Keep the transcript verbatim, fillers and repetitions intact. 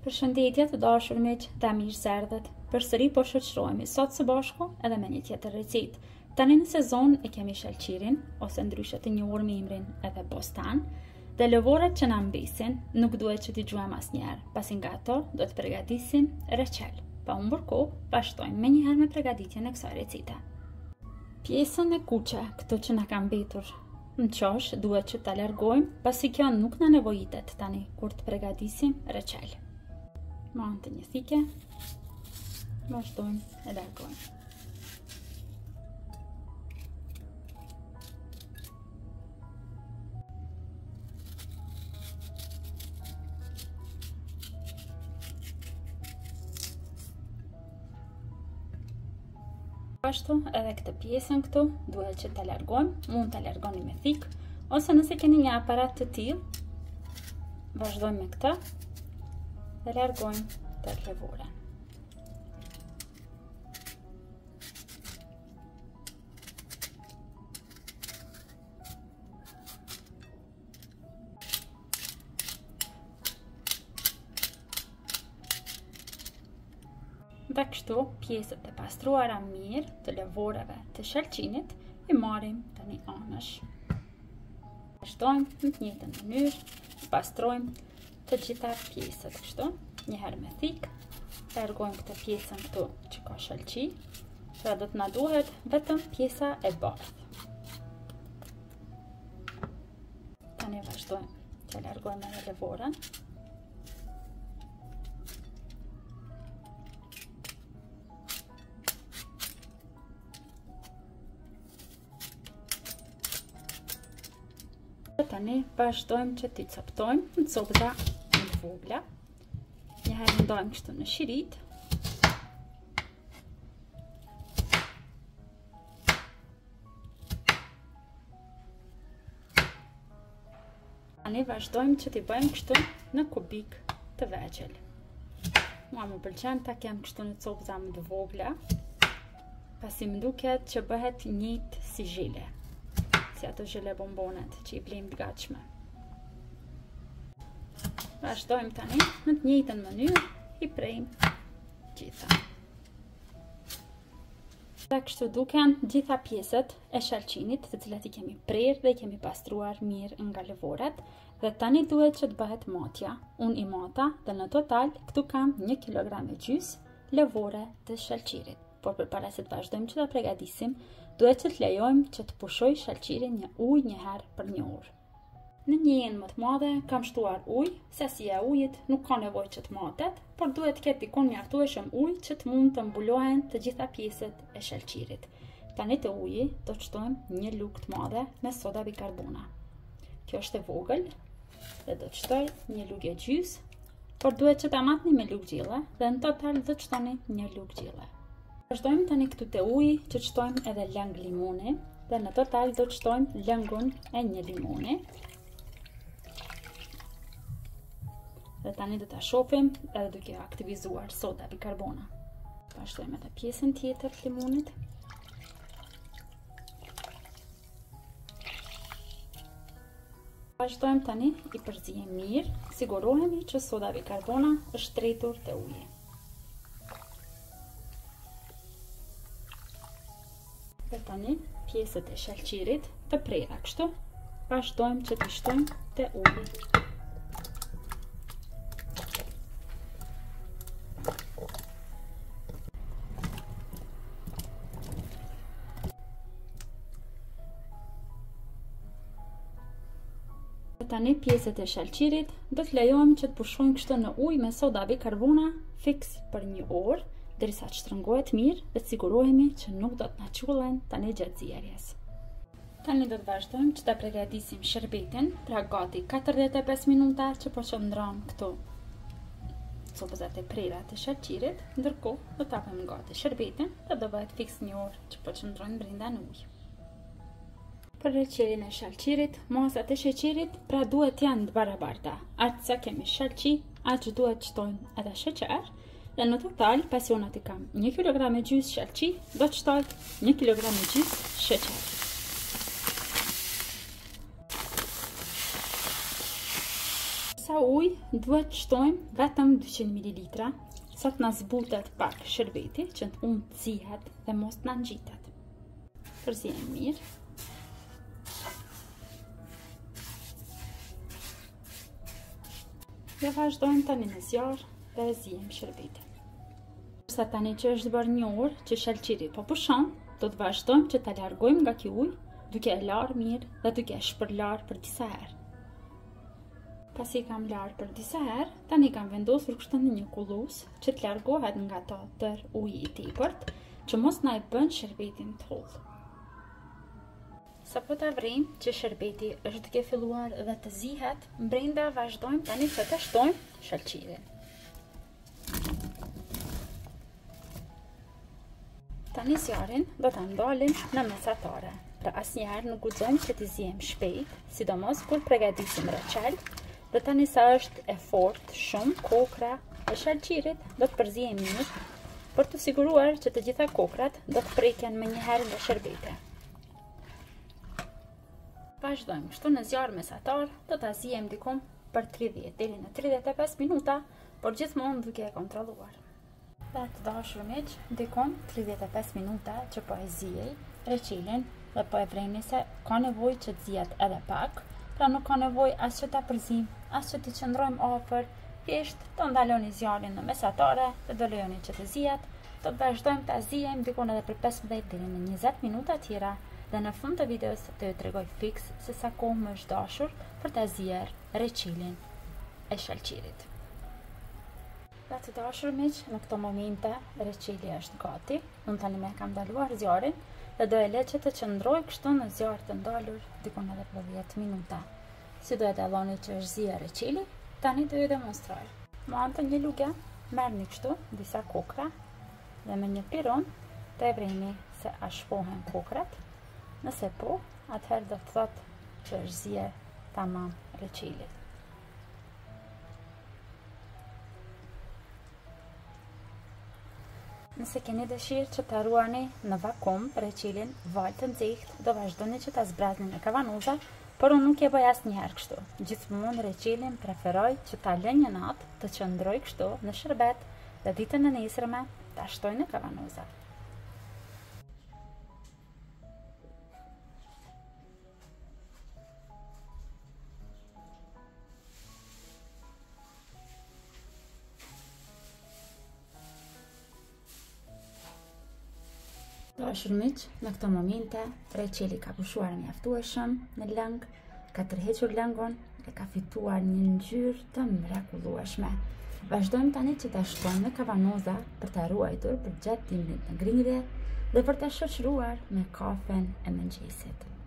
Përshëndetje të dashur miq dhe mirëserdhët. Përsëri po shoqërohemi sot së bashku edhe me një tjetër recetë. Tani në sezon e kemi shalqirin, ose ndryshe të njohur me emrin edhe bostan, dhe lëvorat që na mbesin nuk duhet që t'i gjuajmë asnjëherë. Pasi nga ato do të përgatisim reçel. Pa humbur kohë, vazhdojmë menjëherë me përgatitjen e kësaj recete. Pjesën e kuqe, këto që na ka mbetur në çosh, duhet që ta largojmë, pasi kjo nuk na nevojitet tani kur të përgatisim reçel. Me anë të një thike, vazhdojmë e largojmë. Ashtu edhe këtë pjesën këtu duhet që ta largojmë, mund ta largoni me thik, ose nëse keni një aparat të tillë, vazhdojmë me këtë dhe largojmë të lëvorën. Dhe kështu pjesët e pastruara mirë të lëvoreve të shalqinit i marrim tani anësh. Vazhdojmë në të njëjtën mënyrë, pastrojmë të gjitha pjesët kështu, një herë me thik, largojmë këtë pjesën këtu që ka shalqi, pra do të na duhet vetëm pjesa e bardhë. Tani vazhdojmë të largojmë edhe lëvorën. Tani vazhdojmë që t'i coptojmë në copëza në vogla. Një herë ndajmë kështu në shirit. Tani vazhdojmë që t'i bëjmë kështu në kubik të vegjël. Mua më pëlqen ta kem kështu në copëza më të vogla, pasi më duket që bëhet njëjtë si zhile. Si ato zhile bombonet që i blejmë të gatshme. Vazhdojmë tani në të njëjtën mënyrë i prejmë gjitha. Dhe kështu duken gjitha pjesët e shalqinit, të cilat i kemi prerë dhe i kemi pastruar mirë nga lëvorat, dhe tani duhet që të bëhet matja. Unë i mata dhe në total këtu kam një kilogram e gjys lëvore të shalqirit. Por përpara se të vazhdojmë që ta përgatisim, duhet që të lejojmë që të pushoj shalqirin një ujë një herë për një orë. Në një enë më të madhe kam shtuar ujë, sasia e ujit nuk ka nevojë që të matet, por duhet të ketë dikon mjaftueshëm ujë që të mund të mbulohen të gjitha pjesët e shalqirit. Tani të uji do të shtojmë një lugë të madhe me soda bikarbona. Kjo është e vogël dhe do të shtoj një lugë e gjys, por duhet që ta matni me lugë gjille dhe në total do të shtoni një lugë gjille. Vazhdojmë tani këtu te uji që të shtojmë edhe lëng limoni dhe në total do të shtojmë lëngun e një limoni. Dhe tani do ta shohim edhe duke aktivizuar soda bikarbona. Vazhdojmë edhe pjesën tjetër të limonit. Vazhdojmë tani i përzijem mirë, sigurohemi që soda bikarbona është tretur te uji. Dhe tani pjesët e shalqirit të prera kështu, vazhdojmë që t'i shtojmë te uji. Dhe tani pjesët e shalqirit do të lejojmë që të pushojmë kështu në ujë me soda bikarbona fiks për një orë, derisa të shtrëngohet mirë dhe të sigurohemi që nuk do të na çullen tani gjatë zjerjes. Tani do të vazhdojmë që ta përgatisim shërbetin, pra gati katërdhjetë e pesë minuta që po qëndron këtu copëzat e prera të shalqirit, ndërkohë do ta bëjmë gati shërbetin dhe do bëhet fiks një orë që po qëndrojnë brenda në ujë. Për reçelin e shalqirit, masat e sheqerit pra duhet janë të barabarta. Aq sa kemi shalqi, aq duhet të shtojmë edhe sheqer. Dhe në total, pasi unë aty kam një kilogram e gjys shalqi, do të shtoj një kilogram e gjys sheqer. sa sa ujë duhet të shtojmë vetëm dyqind mililitra, sa të na zbutet pak sherbeti që unë të zihet dhe mos të na ngjitet. Përzihem mirë. Dhe vazhdojmë tani në zjarr dhe e zihem shërbetin. Sa tani që është bërë një orë që shalqiri po pushon, do të vazhdojmë që ta largojmë nga ky ujë, duke e larë mirë dhe duke e shpërlarë për disa herë. Pasi kam larë për disa herë, tani kam vendosur kështu në një kullus që të largohet nga to tër uji i tepërt, që mos na e bën shërbetin të hollë. Sa po ta vrem që shërbeti është duke filluar dhe të zihet, brenda vazhdojmë tani që të shtojmë shalqirin. Tani zjarin do ta ndalim në mesatare. Pra asnjëherë nuk guxojmë që t'i zihem shpejt, sidomos kur përgatisim reçel. Dhe tani sa është e fortë shumë, kokra e shalqirit do të përzihen mirë për të siguruar që të gjitha kokrat do të preken më njëherë nga shërbeti. Vazhdojmë kështu në zjarr mesatar, do ta zihem diku për tridhjetë deri në tridhjetë e pesë minuta, por gjithmonë duke e kontrolluar. Dhe të dashur miq, diku tridhjetë e pesë minuta që po e ziej reçelin dhe po e vreni se ka nevojë që të zihet edhe pak. Pra nuk ka nevojë as që ta përzim, as që t'i qëndrojmë afër, thjesht të ndaloni zjarrin në mesatare dhe do lejoni që të zihet. Do të vazhdojmë ta ziejmë diku edhe për pesëmbëdhjetë deri në njëzet minuta tjera dhe në fund të videos të ju tregoj fiks se sa kohë më është dashur për ta zier reçelin e shalqirit. Dhe të dashur miq, në këto momente reçeli është gati. Unë tani më kam ndaluar zjarrin dhe do e le që të qëndroj kështu në zjarr të ndalur dikon edhe për dhjetë minuta. Si do e dalloni që është zier reçeli, tani do ju demonstroj. Me anë të një luge, merrni kështu disa kokra dhe me një piron të e vreni se a shpohen kokrat. Nëse po, atëherë do të thotë që është zier tamam reçeli. Nëse keni dëshirë që ta ruani në vakum reçelin val të nxehtë, do vazhdoni që ta zbrazni në kavanoza, por unë nuk e bëj asnjëherë kështu. Gjithmonë reçelin preferoj që ta lë një natë të qëndroj kështu në shërbet dhe ditën e nesërme ta shtoj në kavanoza. Dashur miq, në këto momente reçeli ka pushuar mjaftueshëm në lëng, ka tërhequr lëngun dhe ka fituar një ngjyrë të mrekullueshme. Vazhdojmë tani që ta shtojmë në kavanoza për ta ruajtur për gjatë dimrit në ngringje dhe për ta shoqëruar me kafen e mëngjesit.